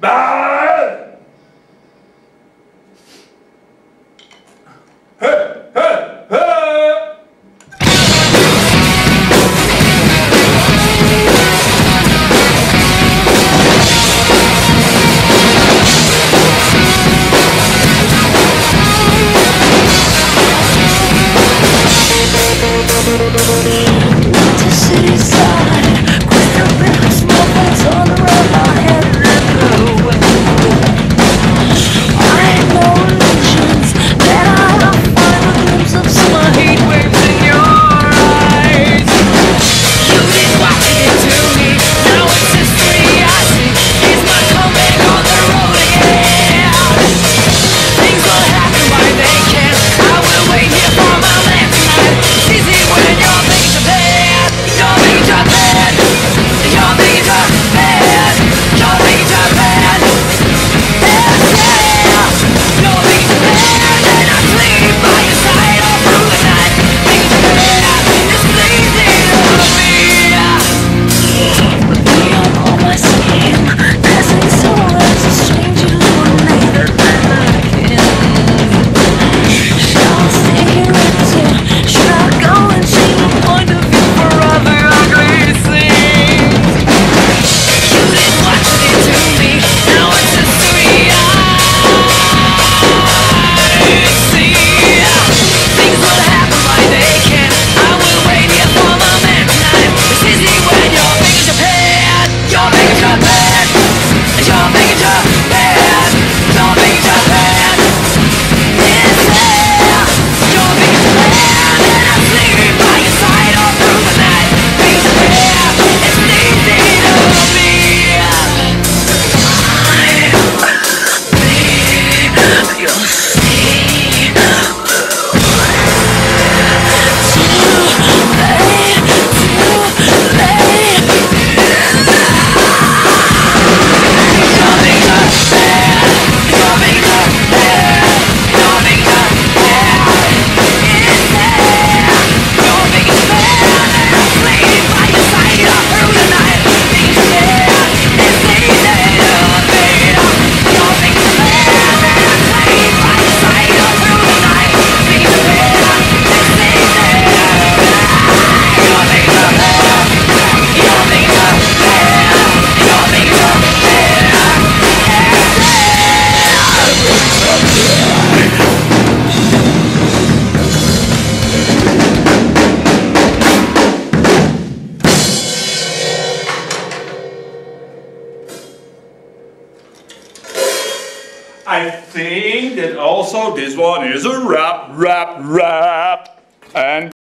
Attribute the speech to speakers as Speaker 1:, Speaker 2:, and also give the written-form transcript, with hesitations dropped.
Speaker 1: Bad! Hey, hey, hey!
Speaker 2: To city side, quick up and small boats on the road, my head and away. I had no illusions, then I find a glimpse of summer heat waves in your eyes. You did what you did to me, now it's history I see. It's my comeback on the road again. Things will happen why they can. I will wait here for my man tonight. It's easy when you're making your bed. You're making your bed. You're making your bed. You're making your bed. Yeah. You're making your bed and I sleep by your side all through the night. Making your bed is pleasing to me. With me on all my scheme, passing so as a stranger one later than again. Shall I stay here until should I go and change my point of view for other ugly things? You did what you did to me, now it's history I see. Things will happen like they can. I will wait here for my man tonight. It's easy when you're making your bed. You're making your bed. You're making your bed. You're making your bed. It's there. You're making your bed and I sleep by your side all through the night. Making your bed, it's easy to me. You'll see.
Speaker 1: I think that also this one is a rap. And